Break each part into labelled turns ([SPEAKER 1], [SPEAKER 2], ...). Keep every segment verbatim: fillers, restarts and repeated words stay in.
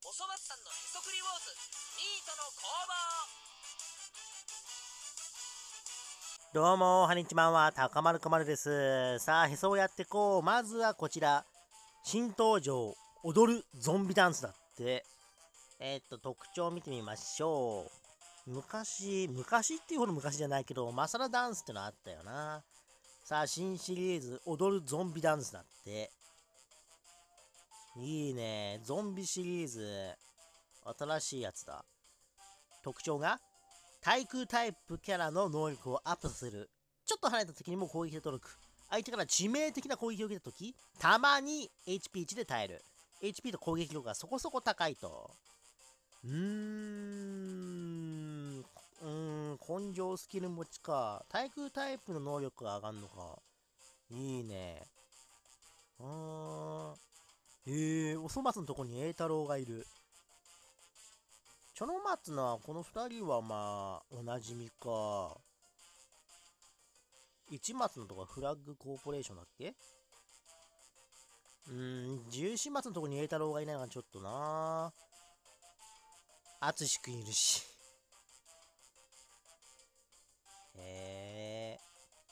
[SPEAKER 1] おそ松さんのへそくりウォーズニートの工房。
[SPEAKER 2] どうも、はにちまんは、たかまるかまるです。さあ、へそをやってこう。まずはこちら。新登場、踊るゾンビダンスだって。えー、っと、特徴を見てみましょう。昔、昔っていうほど昔じゃないけど、マサラダンスってのあったよな。さあ、新シリーズ、踊るゾンビダンスだって。いいね。ゾンビシリーズ、新しいやつだ。特徴が、対空タイプキャラの能力をアップさせる。ちょっと離れた時にも攻撃で届く。相手から致命的な攻撃を受けた時、たまに エイチピーいち で耐える。エイチピー と攻撃力がそこそこ高いと。うーん。うーん、根性スキル持ちか。対空タイプの能力が上がるのか。いいね。うーん。えー、おそ松のとこに栄太郎がいる。チョノマツな、この二人はまあ、おなじみか。一松のとこはフラッグコーポレーションだっけ。うーん、十四松のとこに栄太郎がいないのがちょっとな。淳くんいるし。へえ。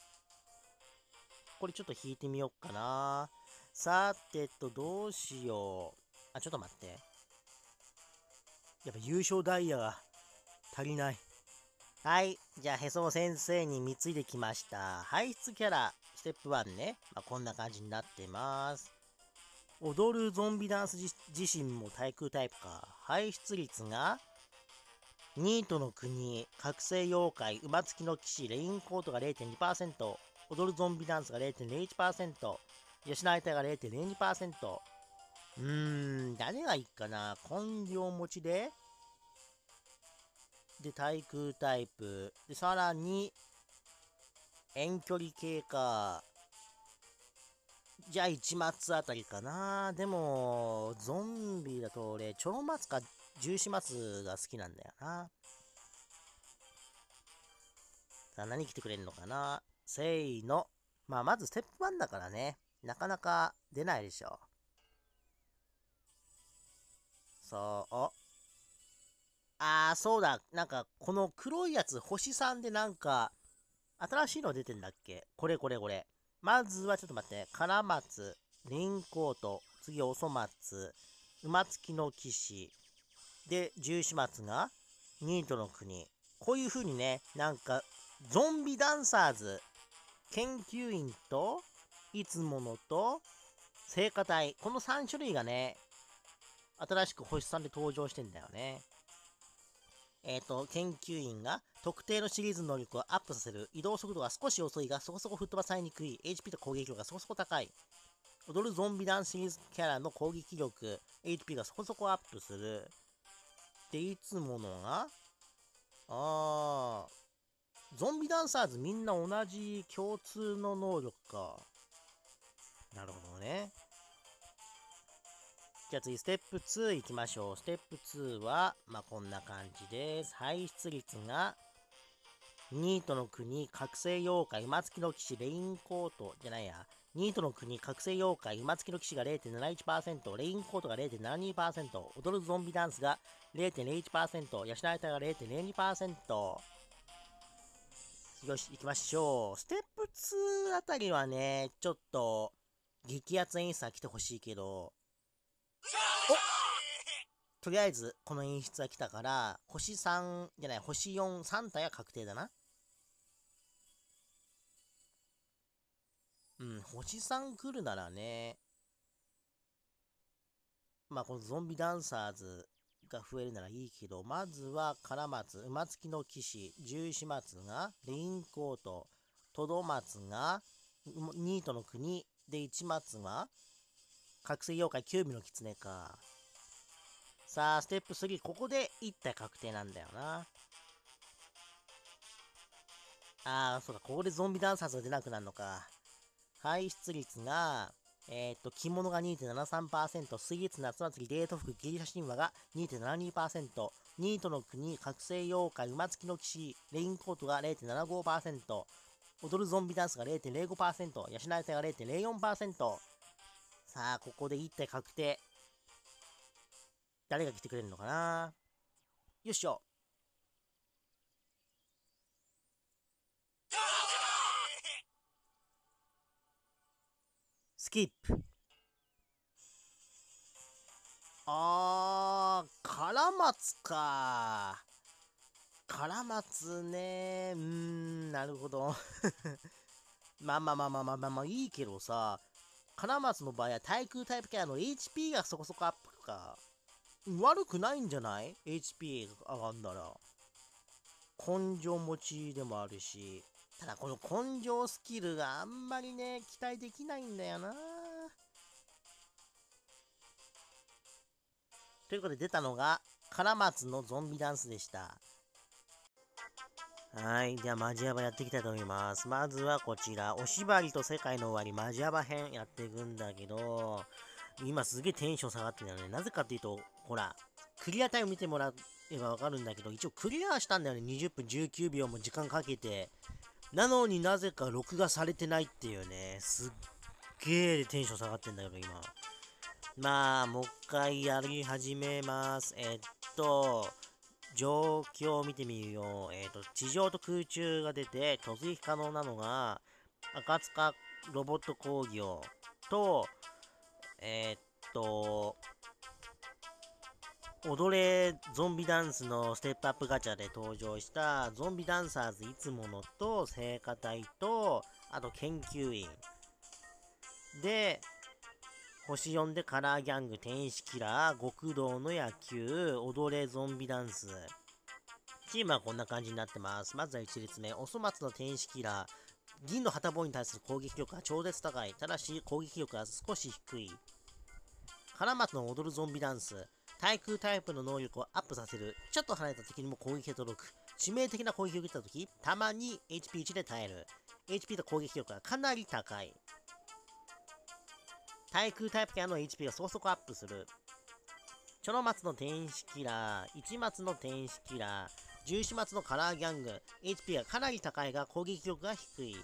[SPEAKER 2] これちょっと引いてみよっかな。さてと、どうしよう。あ、ちょっと待って。やっぱ優勝ダイヤが足りない。はい。じゃあ、へそ先生に貢いできました。排出キャラ、ステップワンね。まあ、こんな感じになってます。踊るゾンビダンス自身も対空タイプか。排出率が、ニートの国、覚醒妖怪、馬付きの騎士、レインコートが れいてんにパーセント、踊るゾンビダンスが れいてんれいいちパーセント、養いたいが れいてんれいにパーセント。うーん、誰がいいかな。根性持ちで、で、対空タイプ。で、さらに、遠距離系か。じゃあ、一松あたりかな。でも、ゾンビだと俺、超松か十四松が好きなんだよな。さあ、何来てくれるのかな。せーの。まあ、まずステップワンだからね。なかなか出ないでしょ。そう。あー、そうだ。なんか、この黒いやつ、星さんでなんか、新しいの出てんだっけ。これこれこれ。まずはちょっと待って。カラマツ、リンコート、次おそ松、馬付きの騎士、で、十四松が、ニートの国。こういう風にね、なんか、ゾンビダンサーズ、研究員と、いつものと、聖歌隊。このさん種類がね、新しく星さんで登場してんだよね。えっ、ー、と、研究員が特定のシリーズの能力をアップさせる。移動速度が少し遅いがそこそこ吹っ飛ばされにくい。エイチピー と攻撃力がそこそこ高い。踊るゾンビダンスシリーズキャラの攻撃力、エイチピー がそこそこアップする。で、いつものが、あー、ゾンビダンサーズみんな同じ共通の能力か。なるほどね。じゃあ次、ステップツー行きましょう。ステップツーは、まあ、こんな感じです。排出率が、ニートの国、覚醒妖怪、馬付きの騎士、レインコート、じゃないや。ニートの国、覚醒妖怪、馬付きの騎士が れいてんなないちパーセント、レインコートが れいてんななにパーセント、踊るゾンビダンスが れいてんれいいちパーセント、養いたいが れいてんれいにパーセント。よし、行きましょう。ステップツーあたりはね、ちょっと、激アツ演出は来てほしいけど、とりあえず、この演出は来たから、星さん、じゃない、星よん、さん体は確定だな。うん、星さん来るならね、まあこのゾンビダンサーズが増えるならいいけど、まずはカラマツ、馬付きの騎士、十四松が、レインコート、トドマツが、ニートの国、で一松が、覚醒妖怪九尾の狐か。さあ、ステップスリー、ここでいち体確定なんだよな。あー、そうか、ここでゾンビダンサーズが出なくなるのか。排出率が、えっ、ー、と、着物が にてんななさんパーセント、スイーツ夏祭りデート服ギリシャ神話が にてんななにパーセント、ニートの国覚醒妖怪馬付きの騎士レインコートが れいてんななごパーセント、踊るゾンビダンスが れいてんれいごパーセント、養いたいが れいてんれいよんパーセント。さあ、ここでいち体確定。 誰が来てくれるのかな。よっしょ。スキップ。あー、カラマツか。カラマツね。うーん、なるほど。まあまあまあまあまあまあまあいいけどさ、カラマツの場合は対空タイプキャラの エイチピー がそこそこアップか。悪くないんじゃない？ エイチピー が上がんだら。根性持ちでもあるし。ただこの根性スキルがあんまりね、期待できないんだよな。ということで出たのが、カラマツのゾンビダンスでした。はい。では、マジアバやっていきたいと思います。まずはこちら、おしばりと世界の終わりマジアバ編やっていくんだけど、今すげえテンション下がってるんだよね。なぜかっていうと、ほら、クリアタイム見てもらえばわかるんだけど、一応クリアしたんだよね。にじゅっぷんじゅうきゅうびょうも時間かけて。なのになぜか録画されてないっていうね。すっげえテンション下がってんだけど、今。まあ、もう一回やり始めます。えっと、状況を見てみるよ。えっ、と、地上と空中が出て、突撃可能なのが、赤塚ロボット工業と、えっと、踊れゾンビダンスのステップアップガチャで登場したゾンビダンサーズいつものと聖火隊と、あと研究員。で、星よんでカラーギャング、天使キラー、極道の野球、踊れゾンビダンス。チームはこんな感じになってます。まずはいち列目、おそ松の天使キラー。銀の旗棒に対する攻撃力は超絶高い。ただし攻撃力は少し低い。カラマツの踊るゾンビダンス。対空タイプの能力をアップさせる。ちょっと離れた敵にも攻撃が届く。致命的な攻撃を受けた時、たまに エイチピーいち で耐える。エイチピー と攻撃力はかなり高い。対空タイプキャラの エイチピー がそこそこアップする。チョロマツの天使キラー、一松の天使キラー、十四松のカラーギャング、エイチピー がかなり高いが攻撃力が低い。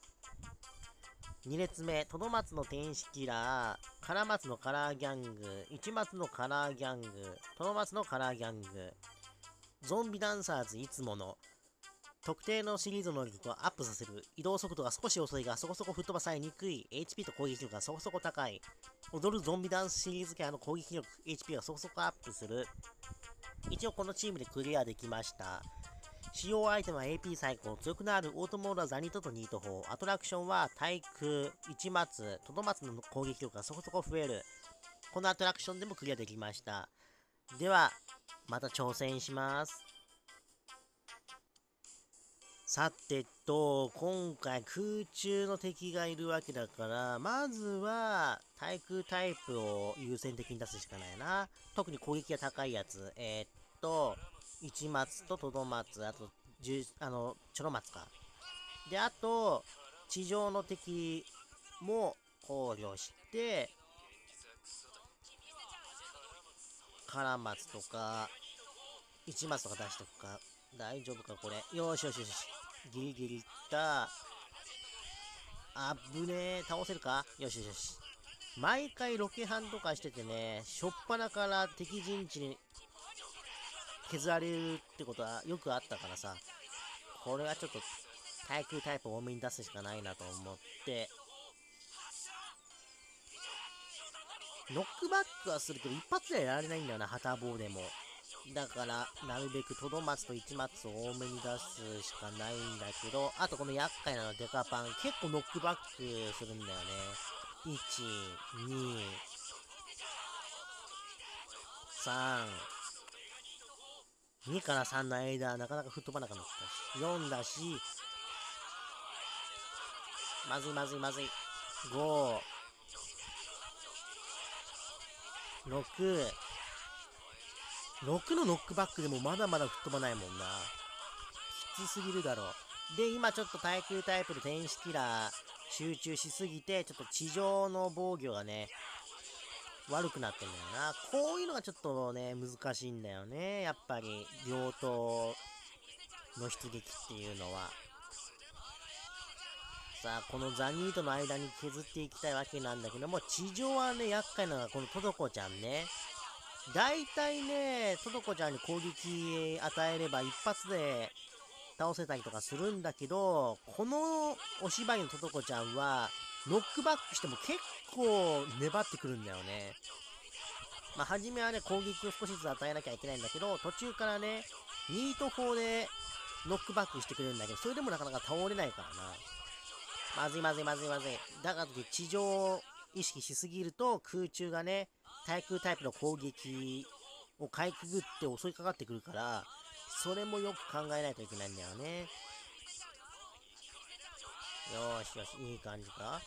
[SPEAKER 2] に列目、トドマツの天使キラー、カラマツのカラーギャング、一松のカラーギャング、トドマツのカラーギャング、ゾンビダンサーズいつもの、特定のシリーズの能力をアップさせる。移動速度が少し遅いがそこそこ吹っ飛ばされにくい。エイチピー と攻撃力がそこそこ高い。踊るゾンビダンスシリーズキャラの攻撃力、エイチピー がそこそこアップする。一応このチームでクリアできました。使用アイテムは エーピー 最高、強くなるオートモードはザニットとニート砲、アトラクションは対空、一松、トドマツの攻撃力がそこそこ増える。このアトラクションでもクリアできました。では、また挑戦します。さてと、今回空中の敵がいるわけだから、まずは対空タイプを優先的に出すしかないな。特に攻撃が高いやつ。えー、っと、一松とトドマツ、あと、じゅあの、チョロマツか。で、あと、地上の敵も考慮して、カラマツとか、一松とか出しとくか。大丈夫かこれ。よーしよしよし。ギリギリいった。あぶねえ。倒せるかよしよしよし。毎回ロケハンとかしててね、しょっぱなから敵陣地に削られるってことはよくあったからさ、これはちょっと対空タイプ多めに出すしかないなと思って、ノックバックはするけど一発ではやられないんだよな、旗棒でも。だからなるべくトドマツと一松を多めに出すしかないんだけど、あとこの厄介なのデカパン結構ノックバックするんだよね。いち、に、さん、にからさんの間なかなか吹っ飛ばなかったし、よんだし、まずいまずいまずい、ご、ろく、ろくのノックバックでもまだまだ吹っ飛ばないもんな。きつすぎるだろう。で、今ちょっと対空タイプの天使キラー集中しすぎて、ちょっと地上の防御がね、悪くなってんだよな。こういうのがちょっとね、難しいんだよね。やっぱり、両党の出撃っていうのは。さあ、このザニートの間に削っていきたいわけなんだけども、地上はね、厄介なのがこのトドコちゃんね。 だいたいね、トトコちゃんに攻撃与えれば一発で倒せたりとかするんだけど、このお芝居のトトコちゃんは、ノックバックしても結構粘ってくるんだよね。まあ、初めはね、攻撃を少しずつ与えなきゃいけないんだけど、途中からね、ニート砲でノックバックしてくれるんだけど、それでもなかなか倒れないからな。まずいまずいまずいまずい。だから地上を意識しすぎると、空中がね、対空タイプの攻撃をかいくぐって襲いかかってくるから、それもよく考えないといけないんだよね。よーしよし、いい感じか。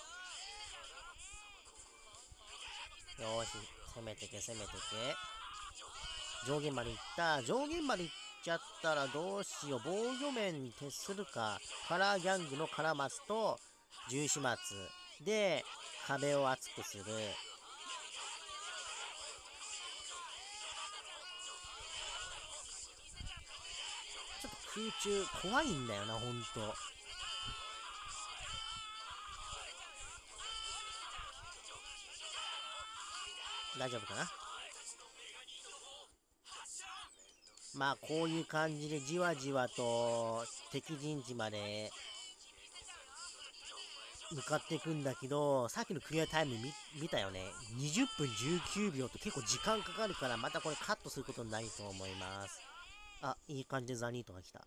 [SPEAKER 2] よーし、攻めてけ攻めてけ。上限まで行った。上限まで行っちゃったらどうしよう。防御面に徹するか。カラーギャングのカラマツと十四松で壁を厚くする。ちょっと空中怖いんだよな、ほんと。大丈夫かな。まあこういう感じでじわじわと敵陣地まで向かっていくんだけど、さっきのクリアタイム 見, 見たよね。にじゅっぷんじゅうきゅうびょうと結構時間かかるから、またこれカットすることになると思います。あ、いい感じでザニートが来た。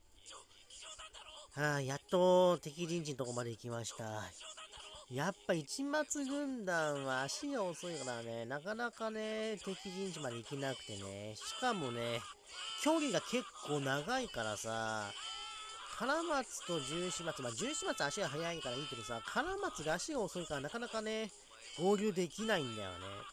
[SPEAKER 2] はあ、やっと敵陣地のとこまで行きました。やっぱ市松軍団は足が遅いからね、なかなかね、敵陣地まで行けなくてね、しかもね、距離が結構長いからさ、カラマツと十四松、まあ十四松足が速いからいいけどさ、カラマツが足が遅いからなかなかね、合流できないんだよね。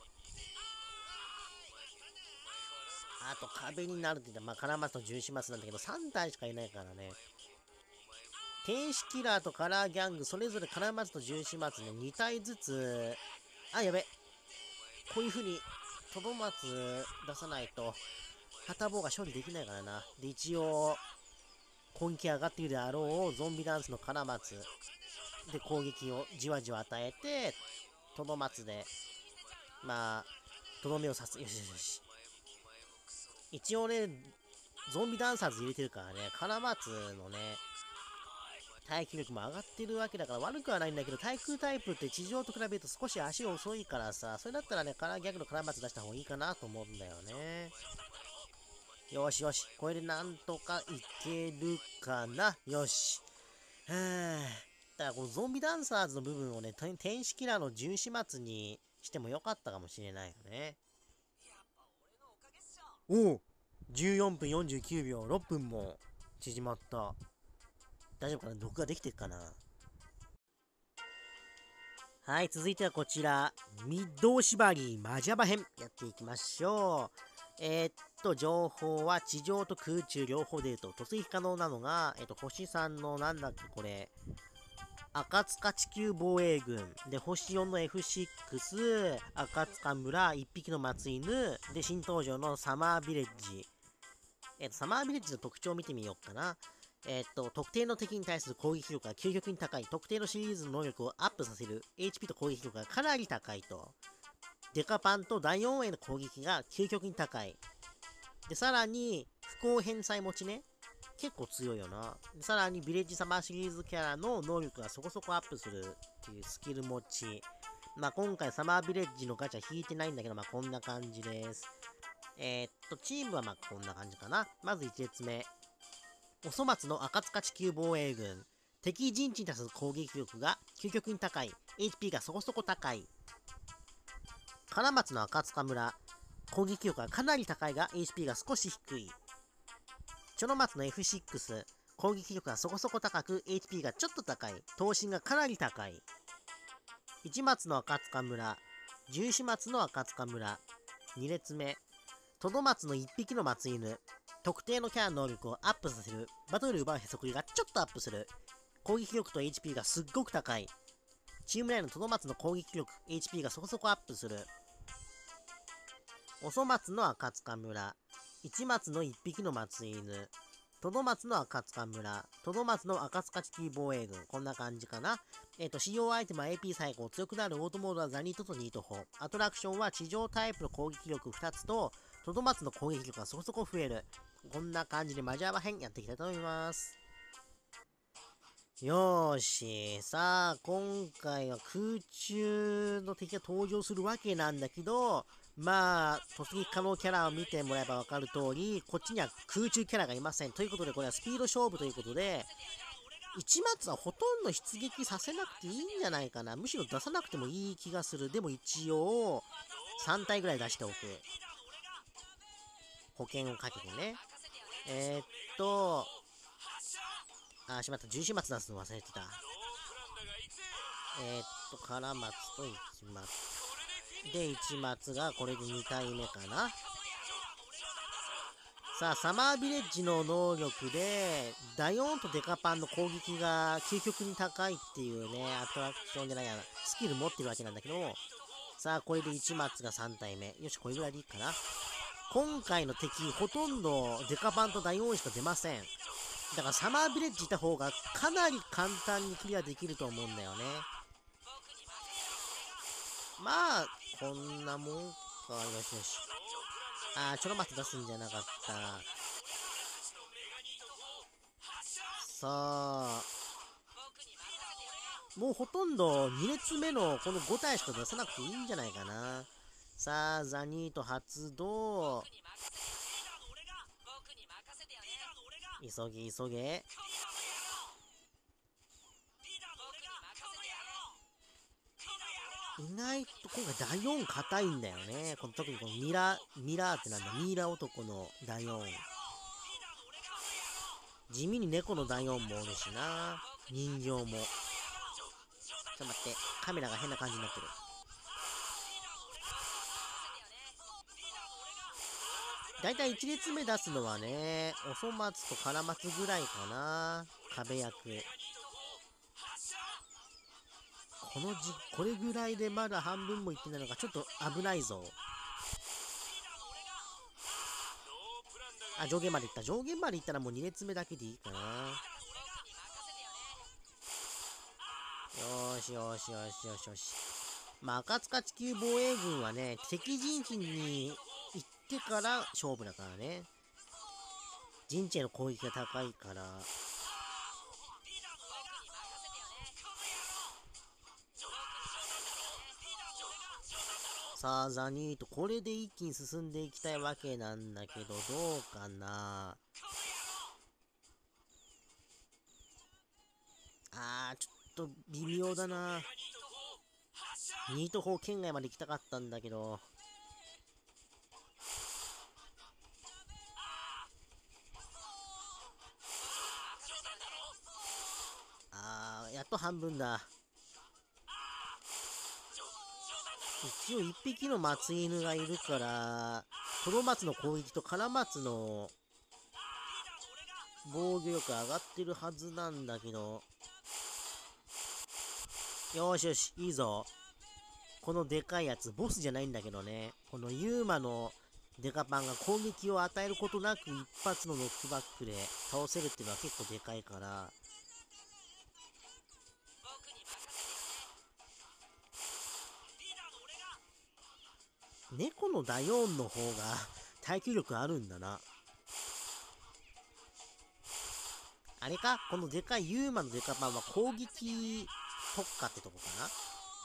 [SPEAKER 2] あと壁になるって言ったら、まあカラマツと十四松なんだけど、さん体しかいないからね。天使キラーとカラーギャング、それぞれカラマツと十四松ね、に体ずつ、あ、やべ。こういう風に、トドマツ出さないと、ハタボーが処理できないからな。で、一応、攻撃上がっているであろうゾンビダンスのカラマツで攻撃をじわじわ与えて、トドマツで、まあ、とどめを刺す。よしよしよし。一応ね、ゾンビダンサーズ入れてるからね、カラマツのね、耐久力も上がってるわけだから悪くはないんだけど、対空タイプって地上と比べると少し足遅いからさ、それだったらね、カラーギャグのカラマツ出した方がいいかなと思うんだよね。よしよし、これでなんとかいけるかな。よし。はぁ。だからこのゾンビダンサーズの部分をね、天使キラーの十四松にしてもよかったかもしれないよね。おお !じゅうよんぷんよんじゅうきゅうびょう、ろっぷんも縮まった。大丈夫かな、録画できてるかな。はい、続いてはこちら、ミッド縛りマジャバ編やっていきましょう。えー、っと、情報は地上と空中両方出ると、突撃可能なのが、えー、っと、星さんのなんだっけこれ、赤塚地球防衛軍、で、星よんの エフシックス、赤塚村、いっぴきの松犬、で、新登場のサマービレッジ。えー、っと、サマービレッジの特徴を見てみようかな。えー、っと、特定の敵に対する攻撃力が究極に高い、特定のシリーズの能力をアップさせる、エイチピー と攻撃力がかなり高いと。デカパンと大音への攻撃が究極に高い。で、さらに、不幸返済持ちね。結構強いよな。さらに、ビレッジサマーシリーズキャラの能力がそこそこアップするっていうスキル持ち。まあ、今回サマービレッジのガチャ引いてないんだけど、まあ、こんな感じです。えー、っと、チームはまあ、こんな感じかな。まずいち列目。おそ松の赤塚地球防衛軍。敵陣地に対する攻撃力が究極に高い。エイチピー がそこそこ高い。金松の赤塚村。攻撃力がかなり高いが エイチピー が少し低い。チョノ松の エフシックス。攻撃力がそこそこ高く エイチピー がちょっと高い。頭身がかなり高い。一松の赤塚村。十四松の赤塚村。に列目。トド松のいっぴきの松犬。特定のキャラの能力をアップさせる。バトル奪うへそくりがちょっとアップする。攻撃力と エイチピー がすっごく高い。チーム内のトド松の攻撃力、エイチピー がそこそこアップする。おそ松の赤塚村。一松のいっぴきの松犬。 トドマツの赤塚村、トドマツの赤塚地球防衛軍、こんな感じかな。えっ、と、使用アイテムは エーピー 最高、強くなるオートモードはザニートとニート砲。アトラクションは地上タイプの攻撃力ふたつと、トドマツの攻撃力がそこそこ増える。こんな感じでマジャーバ編やっていきたいと思います。よーし、さあ、今回は空中の敵が登場するわけなんだけど、まあ、突撃可能キャラを見てもらえば分かる通り、こっちには空中キャラがいません。ということで、これはスピード勝負ということで、市松はほとんど出撃させなくていいんじゃないかな。むしろ出さなくてもいい気がする。でも一応、さん体ぐらい出しておく。保険をかけてね。えー、っと、あ、しまった。重始末出すの忘れてた。えー、っと、カラマツと市松。で、市松がこれでに体目かな。さあ、サマービレッジの能力で、ダヨーンとデカパンの攻撃が究極に高いっていうね、アトラクションじゃないや、スキル持ってるわけなんだけど、さあ、これで市松がさん体目。よし、これぐらいでいいかな。今回の敵、ほとんどデカパンとダヨーンしか出ません。だからサマービレッジいた方がかなり簡単にクリアできると思うんだよね。まあ、こんなもんか。よしよし。あー、ちょろまつ出すんじゃなかった。さあ、もうほとんどに列目のこのご体しか出さなくていいんじゃないかな。さあ、ザニート発動。急げ急げ。意外と今回ダヨーン硬いんだよね。この特にこのミラー、ミラーってなんだ、ミイラ男のダヨーン。地味に猫のダヨーンもおるしな。人形も。ちょっと待って、カメラが変な感じになってる。だいたいいち列目出すのはね、おそ松とカラマツぐらいかな。壁役。このじ、これぐらいでまだ半分もいってないのがちょっと危ないぞ。あ、上限までいった。上限までいったらもうに列目だけでいいかな。よーしよしよしよしよし。まあ、赤塚地球防衛軍はね、敵陣地に行ってから勝負だからね。陣地への攻撃が高いから。さあ、ザニーとこれで一気に進んでいきたいわけなんだけど、どうかな。あー、ちょっと微妙だな。ニート砲圏外まで行きたかったんだけど。あー、やっと半分だ。一応一匹の松犬がいるから、トドマツの攻撃とカラマツの防御力上がってるはずなんだけど。よしよし、いいぞ。このでかいやつ、ボスじゃないんだけどね。このユーマのデカパンが攻撃を与えることなく一発のノックバックで倒せるっていうのは結構でかいから。猫のダヨーンの方が耐久力あるんだな。あれかこのでかいユーマのデカパンは攻撃特化ってとこかな。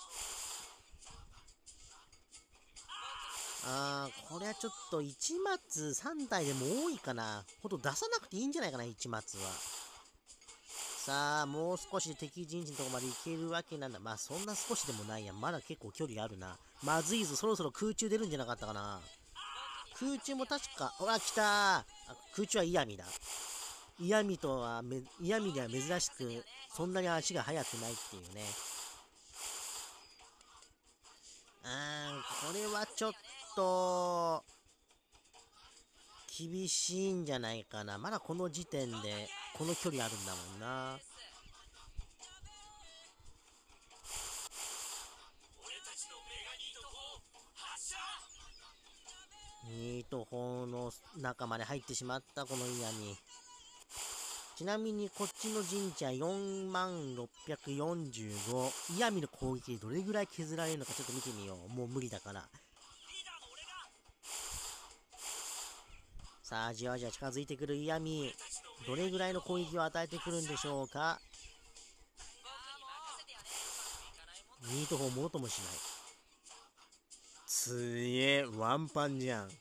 [SPEAKER 2] あー、これはちょっと市松さん体でも多いかな。ほんと出さなくていいんじゃないかな、市松は。さあ、もう少しで敵陣地のとこまで行けるわけなんだ。まあ、そんな少しでもないや。まだ結構距離あるな。まずいぞ、そろそろ空中出るんじゃなかったかな。空中も確か、ほら、来たー。あ、空中はイヤミだ。イヤミとはめ、イヤミでは珍しく、そんなに足が速くないっていうね。うーん、これはちょっと、厳しいんじゃないかな。まだこの時点で、この距離あるんだもんな。ニート砲の中まで入ってしまった、このイヤミ。 ちなみにこっちの神社よんまんろっぴゃくよんじゅうご、イヤミの攻撃でどれぐらい削られるのかちょっと見てみよう。もう無理だから。さあ、じわじわ近づいてくるイヤミ。どれぐらいの攻撃を与えてくるんでしょうか。ミート砲もろともしない。つええ、ワンパンじゃん。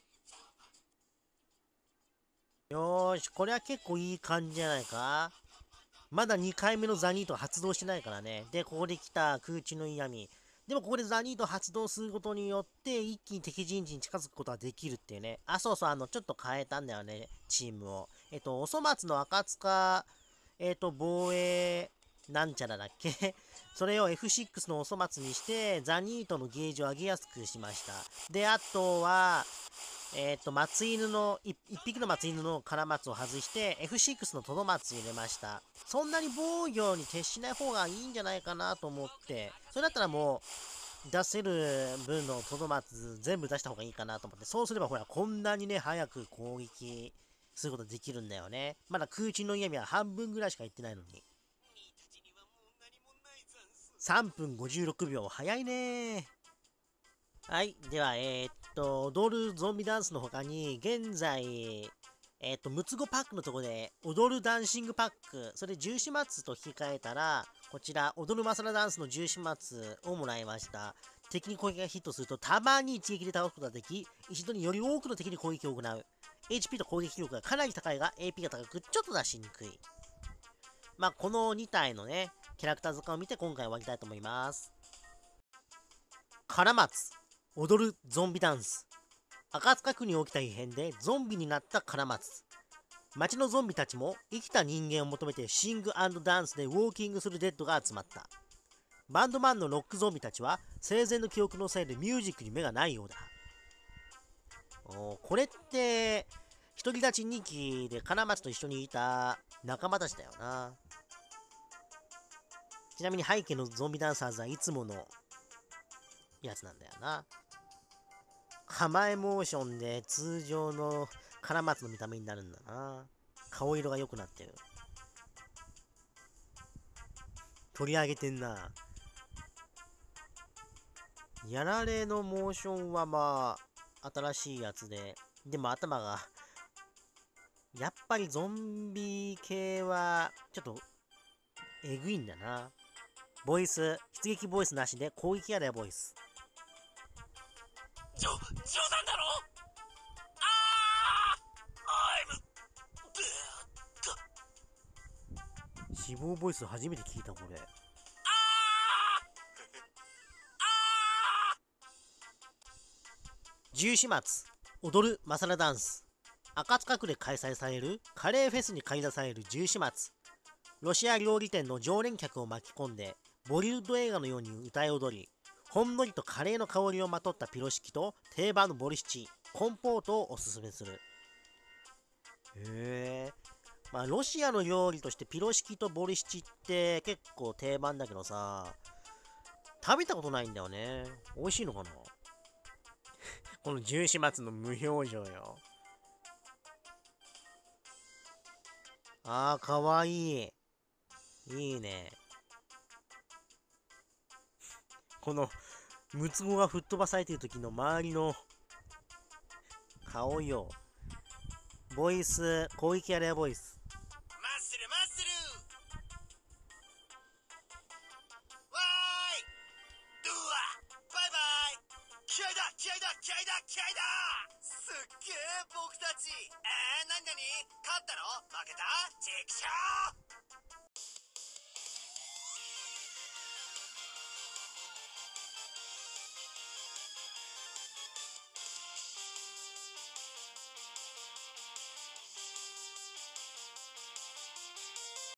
[SPEAKER 2] よーし、これは結構いい感じじゃないか。まだにかいめのザニート発動してないからね。で、ここで来た空中の嫌味。でもここでザニート発動することによって、一気に敵陣地に近づくことができるっていうね。あ、そうそう、あの、ちょっと変えたんだよね、チームを。えっと、おそ松の赤塚、えっと、防衛、なんちゃらだっけそれを エフシックス のお粗末にして、ザニートのゲージを上げやすくしました。で、あとは、えっ、ー、と、松犬の、一匹の松犬のカラマツを外して、エフシックス のトドマツ入れました。そんなに防御に徹しない方がいいんじゃないかなと思って、それだったらもう、出せる分のトドマツ全部出した方がいいかなと思って、そうすればほら、こんなにね、早く攻撃することできるんだよね。まだ空中の嫌味は半分ぐらいしか言ってないのに。さんぷんごじゅうろくびょう、早いね。はい。では、えー、っと、踊るゾンビダンスの他に、現在、えー、っと、ムツゴパックのところで、踊るダンシングパック、それ十四松と引き換えたら、こちら、踊るマサラダンスの十四松をもらいました。敵に攻撃がヒットすると、たまに一撃で倒すことができ、一度により多くの敵に攻撃を行う。エイチピー と攻撃力がかなり高いが、エーピー が高く、ちょっと出しにくい。まあ、このに体のね、キャラクター図鑑を見て今回終わりたいと思います。カラマツ。踊るゾンビダンス。赤塚区に起きた異変でゾンビになったカラマツ。街のゾンビたちも生きた人間を求めてシング&ダンスでウォーキングするデッドが集まった。バンドマンのロックゾンビたちは生前の記憶のせいでミュージックに目がないようだ。おこれって独り立ちにきでカラマツと一緒にいた仲間たちだよな。ちなみに背景のゾンビダンサーズはいつものやつなんだよな。構えモーションで通常のカラマツの見た目になるんだな。顔色が良くなってる。取り上げてんな。やられのモーションはまあ、新しいやつで、でも頭が、やっぱりゾンビ系は、ちょっと、えぐいんだな。ボイス、出撃ボイスなしで攻撃やだボイス。
[SPEAKER 1] じょ、冗談だろ。あー I'm
[SPEAKER 2] 死亡ボイス初めて聞いたこれ。十四松踊るマサラダンス。赤塚区で開催されるカレーフェスに駆り出される十四松。ロシア料理店の常連客を巻き込んでボリウッド映画のように歌い踊り、ほんのりとカレーの香りをまとったピロシキと定番のボルシチ、コンポートをおすすめする。へえ。まあロシアの料理としてピロシキとボルシチって結構定番だけどさ、食べたことないんだよね。美味しいのかな。この十四松の無表情よ。あー、かわいい。いいね。この、ムツゴが吹っ飛ばされてる時の周りの顔よ。ボイス、攻撃やれやボイス。
[SPEAKER 1] マッスルマッスル。わーい。ドゥア。バイバイ。気合だ気合だ気合だ気合だ。すっげえ僕たち。えー、なになに勝ったの負けたチェクショー。